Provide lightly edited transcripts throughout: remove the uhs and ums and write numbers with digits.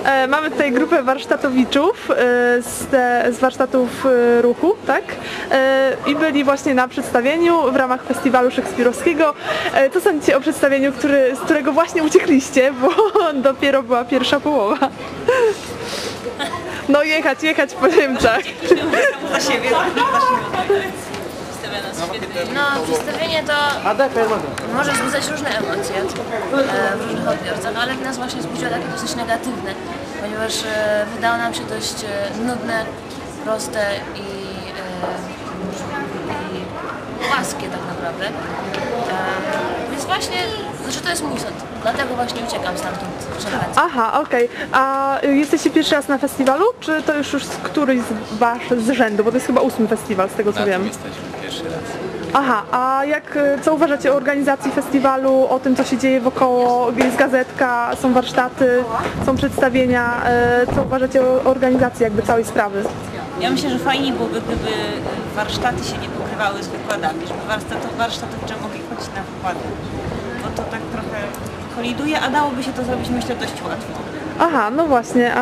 Mamy tutaj grupę warsztatowiczów z warsztatów ruchu, tak? I byli właśnie na przedstawieniu w ramach festiwalu szekspirowskiego. Co sądzicie o przedstawieniu, z którego właśnie uciekliście, bo dopiero była pierwsza połowa? No jechać po Niemczech. Za siebie. No, przedstawienie to może wzbudzać różne emocje w różnych odbiorcach, ale w nas właśnie wzbudziło takie dosyć negatywne, ponieważ wydało nam się dość nudne, proste i płaskie tak naprawdę. Więc właśnie, znaczy to jest mój sąd, dlatego właśnie uciekam stamtąd. Aha, okej. A jesteście pierwszy raz na festiwalu, czy to już któryś z rzędu? Bo to jest chyba 8. festiwal, z tego co wiem. Jesteśmy pierwszy raz. Aha, a co uważacie o organizacji festiwalu, o tym co się dzieje wokoło? Jest gazetka, są warsztaty, są przedstawienia. Co uważacie o organizacji jakby całej sprawy? Ja myślę, że fajnie byłoby, gdyby warsztaty się nie pokrywały z wykładami, żeby warsztatowcze mogli chodzić na wykłady. Bo to tak trochę koliduje, a dałoby się to zrobić, myślę, dość łatwo. Aha, no właśnie.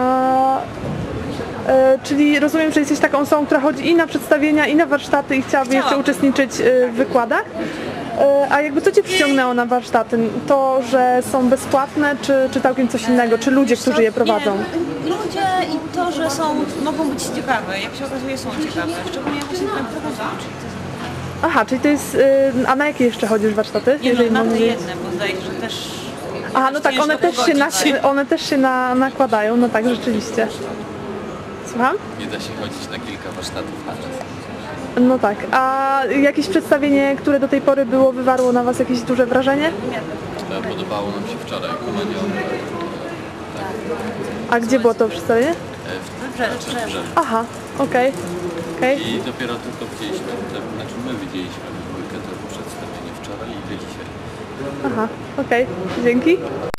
Czyli rozumiem, że jesteś taką osobą, która chodzi i na przedstawienia, i na warsztaty i chciałaby jeszcze uczestniczyć w wykładach. A jakby co Cię przyciągnęło na warsztaty? To, że są bezpłatne, czy całkiem coś innego? Czy ludzie, którzy je prowadzą? Nie, ludzie i to, że mogą być ciekawe, jak się okazuje są ciekawe, szczególnie właśnie ten prowadzą. Aha, czyli to jest... A na jakie jeszcze chodzisz warsztaty? Nie, no, na te jedne, bo zdaje się, że też... Aha, no tak, one też się nakładają, no tak, rzeczywiście. Słucham? Nie da się chodzić na kilka warsztatów na raz. No tak, a jakieś przedstawienie, które do tej pory było, wywarło na Was jakieś duże wrażenie? Podobało nam się wczoraj Komedion. Tak. A gdzie było to przedstawienie? W Brzeżu. Aha, okej. I dopiero tylko widzieliśmy, znaczy my widzieliśmy dwójkę to przedstawienie wczoraj i to dzisiaj. Aha, okej, dzięki.